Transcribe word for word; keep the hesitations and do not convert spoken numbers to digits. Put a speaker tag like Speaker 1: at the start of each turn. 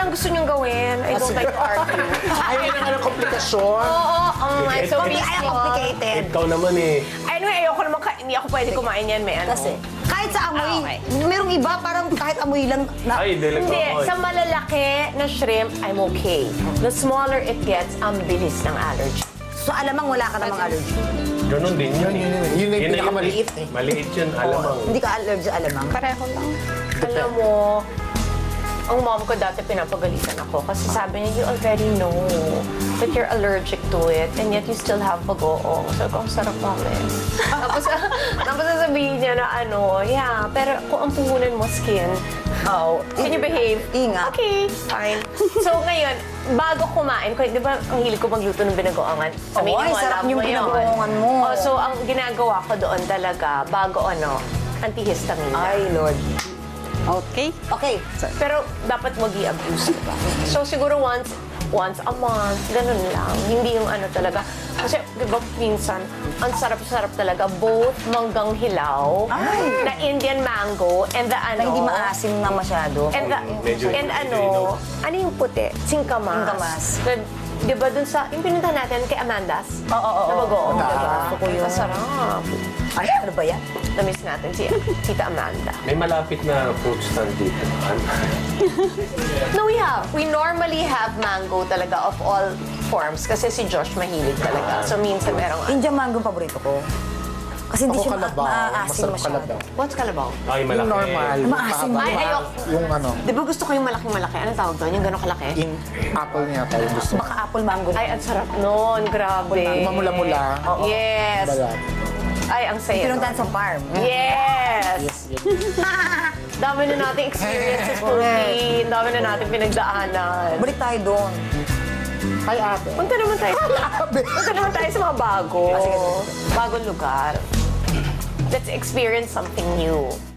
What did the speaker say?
Speaker 1: ang gusto niyong gawin. I don't like to argue.
Speaker 2: Ayaw na nga ng komplikasyon.
Speaker 1: Oo, ang like so
Speaker 3: Hindi kaya complicated.
Speaker 4: Ikaw naman eh.
Speaker 1: Anyway, ayoko naman, ka- hindi ako pwede kumain yan, may ano.
Speaker 3: Kasi, kahit sa amoy,
Speaker 1: Ah, okay.
Speaker 3: merong iba, parang kahit amoy lang. Na,
Speaker 4: Ay, dili ko.
Speaker 1: Hindi, sa malalaki na shrimp, I'm okay. The smaller it gets, ang bilis ng allergy.
Speaker 3: so, alamang wala ka namang allergy.
Speaker 4: Ganun din yun.
Speaker 2: Yun, yun, yun. Yun yung pinakamaliit eh.
Speaker 4: Maliit yun, alamang.
Speaker 3: Hindi ka allergy alamang.
Speaker 1: Pareho lang. Alam mo, ang mom ko dati pinapagalitan ako kasi sabi niya, you already know that you're allergic to it and yet you still have bagoong. So, ang sarap namin. tapos, tapos sasabihin niya na ano, yeah, pero kung ang puhunan mo skin, oh, can you behave?
Speaker 3: Ingat.
Speaker 1: Okay, fine. So, ngayon, bago kumain, kung, di ba ang hilig ko magluto ng binagoongan?
Speaker 3: Oo, ay, sarap yung
Speaker 1: yun.
Speaker 3: binagoongan mo.
Speaker 1: Oh, so, ang ginagawa ko doon talaga, bago ano, anti-histamine.
Speaker 3: Ay, Lord.
Speaker 1: Okay?
Speaker 3: Okay.
Speaker 1: Pero dapat wag i-abuse, diba? So siguro once, once a month, ganun lang. Hindi yung ano talaga. Kasi, di ba, minsan, ang sarap-sarap talaga, both manggang hilaw,
Speaker 3: Ay.
Speaker 1: na Indian mango, and the ano...
Speaker 3: Na hindi maasim na masyado.
Speaker 1: And, the,
Speaker 4: Medyo-
Speaker 1: and
Speaker 4: medyo
Speaker 1: ano,
Speaker 4: inog.
Speaker 1: ano yung puti? Singkamas.
Speaker 3: Singkamas.
Speaker 1: Na, di ba dun sa, yung pinunta natin kay Amanda's?
Speaker 3: Oo, oo, oo.
Speaker 1: Na bagoong,
Speaker 3: Oo,
Speaker 1: di ba?
Speaker 3: gusto ko yun.
Speaker 1: Masarap.
Speaker 3: Ay, ano ba yan?
Speaker 1: Na-miss natin si Tita Amanda.
Speaker 4: May malapit na fruit stand dito.
Speaker 1: No, we have. We normally have mango talaga of all forms kasi si Josh mahilig talaga. So minsan merong...
Speaker 3: Indian mango paborito ko. Kasi hindi
Speaker 2: Ako
Speaker 3: siya
Speaker 2: kalabaw.
Speaker 3: ma- maasim
Speaker 2: Masarap
Speaker 3: masyado.
Speaker 2: kalabaw.
Speaker 1: What's kalabaw?
Speaker 4: Ay,
Speaker 2: Yung
Speaker 4: malaki.
Speaker 2: normal.
Speaker 3: Maasim
Speaker 2: mahaba.
Speaker 1: Ay, ayok.
Speaker 2: Yung ano,
Speaker 1: Di ba gusto ko yung malaking-malaki? Anong tawag doon? Yung gano'ng kalaki?
Speaker 2: in apple niya tayo gusto.
Speaker 3: Baka apple mango.
Speaker 1: Ay, ang sarap nun. Grabe.
Speaker 2: Mamula-mula.
Speaker 1: Oo. Yes.
Speaker 2: Balat.
Speaker 1: Ay, ang saya.
Speaker 3: Pinuntahan sa farm.
Speaker 1: Yes!
Speaker 2: Yes, yes.
Speaker 1: Dami na nating experiences, Philippine. Dami na natin pinagdaanan.
Speaker 3: Balik tayo doon.
Speaker 2: Hi, ate.
Speaker 1: Punta naman tayo. Punta naman tayo sa mga bago.
Speaker 3: Ah, sige, sige.
Speaker 1: Bagong lugar. Let's experience something new.